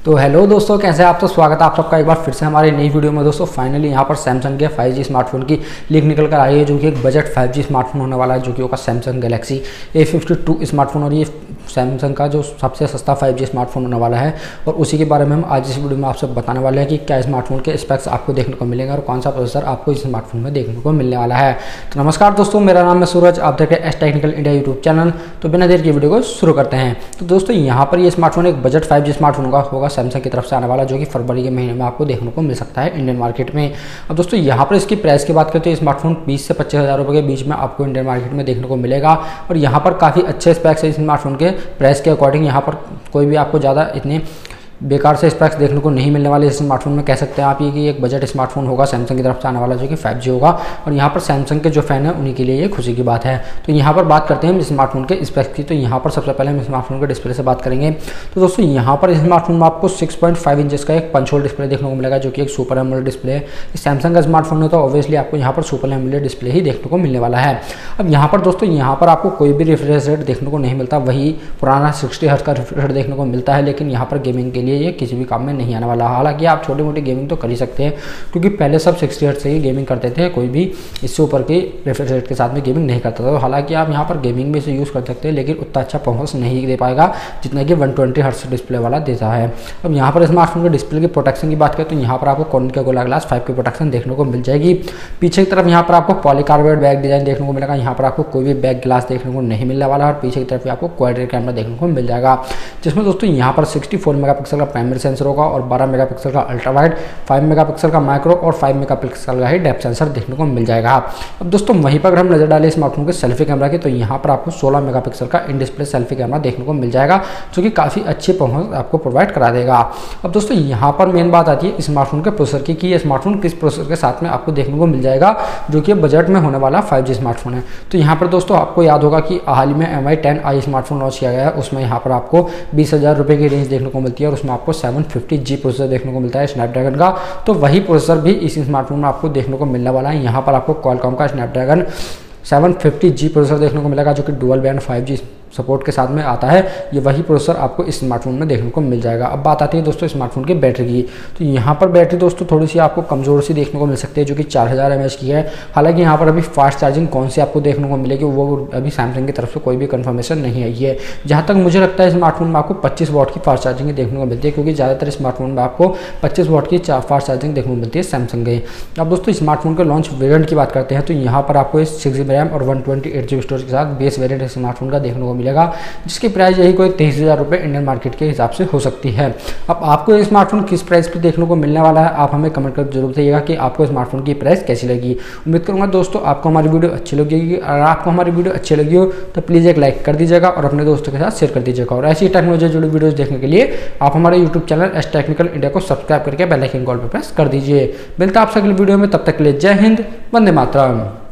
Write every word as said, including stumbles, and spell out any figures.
तो हेलो दोस्तों, कैसे हैं आप। तो स्वागत है आप सबका एक बार फिर से हमारी नई वीडियो में। दोस्तों फाइनली यहाँ पर सैमसंग के फाइव जी स्मार्टफोन की लीक निकल कर आई है, जो कि एक बजट फाइव जी स्मार्टफोन होने वाला है, जो कि होगा Samsung Galaxy A fifty two smartphone. और ये सैमसंग का जो सबसे सस्ता फाइव जी स्मार्टफोन होने वाला है, और उसी के बारे में हम आज इस वीडियो में आपसे बताने वाले हैं कि क्या स्मार्टफोन के स्पेक्स आपको देखने को मिलेंगे और कौन सा प्रोसेसर आपको इस स्मार्टफोन में देखने को मिलने वाला है। तो नमस्कार दोस्तों, मेरा नाम है सूरज, आप देख रहे हैं S Technical India YouTube channel. तो बिना देर की वीडियो को शुरू करते हैं। तो दोस्तों यहाँ पर ये स्मार्टफोन एक बजट फाइव जी स्मार्टफोन होगा होगा सैमसंग की तरफ से आने वाला, जो कि फरवरी के महीने में आपको देखने को मिल सकता है इंडियन मार्केट में। अब दोस्तों यहाँ पर इसकी प्राइस की बात करते हैं, स्मार्टफोन बीस से पच्चीस हज़ार रुपये के बीच में आपको इंडियन मार्केट में देखने को मिलेगा। और यहाँ पर काफ़ी अच्छे स्पेक्स है इस स्मार्टफोन के प्राइस के अकॉर्डिंग। यहाँ पर कोई भी आपको ज़्यादा इतने बेकार से स्पेक्स देखने को नहीं मिलने वाले इस स्मार्टफोन में। कह सकते हैं आप ये कि एक बजट स्मार्टफोन होगा सैमसंग की तरफ से आने वाला, जो कि फाइव जी होगा। और यहाँ पर सैमसंग के जो फैन है उन्हीं के लिए ये खुशी की बात है। तो यहाँ पर बात करते हैं हम स्मार्टफोन के स्पेक्स की। तो यहाँ पर सबसे पहले हम स्मार्टफोन के डिस्प्ले से बात करेंगे। तो दोस्तों यहाँ पर इस स्मार्टफोन में आपको सिक्स पॉइंट फाइव इंचेस का एक पंच होल डिस्प्ले देखने को मिलेगा, जो कि एक सुपर एमोलेड डिस्प्ले है। सैमसंग का स्मार्टफोन है तो ऑब्वियसली आपको यहाँ पर सुपर एमोलेड डिस्प्ले ही देखने को मिलने वाला है। अब यहाँ पर दोस्तों यहाँ पर आपको कोई भी रिफ्रेश रेट देखने को नहीं मिलता, वही पुराना सिक्सटी हर्ट्ज का रिफ्रेश रेट देखने को मिलता है। लेकिन यहाँ पर गेमिंग के लिए ये किसी भी काम में नहीं आने वाला। हालांकि आप छोटी मोटी गेमिंग तो कर ही सकते हैं, क्योंकि पहले सब सिक्सटी हर्ट्ज से ही गेमिंग करते थे, कोई भी इससे ऊपर के रिफ्रेश रेट के साथ में गेमिंग नहीं करता था। तो हालांकि आप यहाँ पर गेमिंग में इसे यूज़ कर सकते हैं, लेकिन उतना अच्छा परफॉर्मेंस नहीं दे पाएगा जितना कि वन ट्वेंटी हर्ट्ज डिस्प्ले वाला देता है। अब यहाँ पर स्मार्टफोन के डिस्प्ले की प्रोटेक्शन की बात करें तो यहाँ पर आपको कॉर्निंग का गोला ग्लास फाइव की प्रोटेक्शन देखने को मिल जाएगी। पीछे की तरफ यहाँ पर आपको पॉलीकार्बोनेट बैक डिजाइन देखने को मिलेगा। यहाँ पर आपको कोई भी बैक ग्लास देखने को नहीं मिलने वाला। और पीछे की तरफ आपको क्वाड रेयर कैमरा देखने को मिल जाएगा, जिसमें दोस्तों यहाँ पर सिक्सटी फोर मेगापिक्सल का प्राइमरी सेंसर होगा और बारह मेगापिक्सल का अल्ट्रा वाइड, फाइव मेगापिक्सल का माइक्रो और फाइव मेगापिक्सल का ही डेप्थ सेंसर देखने को मिल जाएगा। अब दोस्तों वहीं पर अगर हम नजर डालें स्मार्टफोन के सेल्फी कैमरा की, तो यहाँ पर आपको सोलह मेगापिक्सल का इन डिस्प्ले सेल्फी कैमरा देखने को मिल जाएगा, जो कि काफ़ी अच्छी परफॉर्मेंस आपको प्रोवाइड करा देगा। अब दोस्तों यहाँ पर मेन बात आती है स्मार्टफोन के प्रोसेसर की, कि ये स्मार्टफोन किस प्रोसेसर के साथ में आपको देखने को मिल जाएगा, जो कि बजट में होने वाला फाइव जी स्मार्टफोन है। तो यहाँ पर दोस्तों आपको याद होगा कि हाल ही में M I ten I smartphone launch किया गया है, उसमें यहाँ पर आपको बीस हज़ार रुपये की रेंज देखने को मिलती है और उसमें आपको सेवन फिफ्टी जी प्रोसेसर देखने को मिलता है स्नैपड्रैगन का। तो वही प्रोसेसर भी इस स्मार्टफोन में आपको देखने को मिलने वाला है। यहाँ पर आपको क्वालकॉम का Snapdragon seven fifty G processor देखने को मिलेगा, जो कि dual band five G support के साथ में आता है। ये वही प्रोसेसर आपको इस स्मार्टफोन में देखने को मिल जाएगा। अब बात आती है दोस्तों स्मार्टफोन की बैटरी की। तो यहाँ पर बैटरी दोस्तों थोड़ी सी आपको कमज़ोर सी देखने को मिल सकती है, जो कि चार हज़ार एम एच की है। हालांकि यहाँ पर अभी फास्ट चार्जिंग कौन सी आपको देखने को मिलेगी वो अभी सैमसंग की तरफ से कोई भी कंफर्मेशन नहीं आई है। जहाँ तक मुझे लगता है स्मार्टफोन में आपको पच्चीस वॉट की फास्ट चार्जिंग देखने को मिलती है, क्योंकि ज़्यादातर स्मार्टफोन में आपको पच्चीस वॉट की फास्ट चार्जिंग देखने को मिलती है सैमसंग के। अब दोस्तों स्मार्टफोन के लॉन्च वेरियंट की बात करते हैं, तो यहाँ पर आपको इस सिक्स जी बी रैम और one twenty eight G B storage के साथ बेस वेरियंट स्मार्टफोन का देखने को मिलेगा, जिसकी प्राइस यही कोई तेईस हज़ार रुपये इंडियन मार्केट के हिसाब से हो सकती है। अब आपको ये स्मार्टफोन किस प्राइस पे देखने को मिलने वाला है, आप हमें कमेंट कर जरूर बताइएगा कि आपको स्मार्टफोन की प्राइस कैसी लगी। उम्मीद करूंगा दोस्तों आपको हमारी वीडियो अच्छी लगेगी। अगर आपको हमारी वीडियो अच्छी लगी हो तो प्लीज़ एक लाइक कर दीजिएगा और अपने दोस्तों के साथ शेयर कर दीजिएगा। और ऐसी टेक्नोलॉजी जुड़ी वीडियोज़ देखने के लिए आप हमारे YouTube channel S Technical India को सब्सक्राइब करके बेल आइकन कॉल पर प्रेस कर दीजिए। मिलता है आपसे अगली वीडियो में, तब तक के लिए जय हिंद, वंदे मातरम।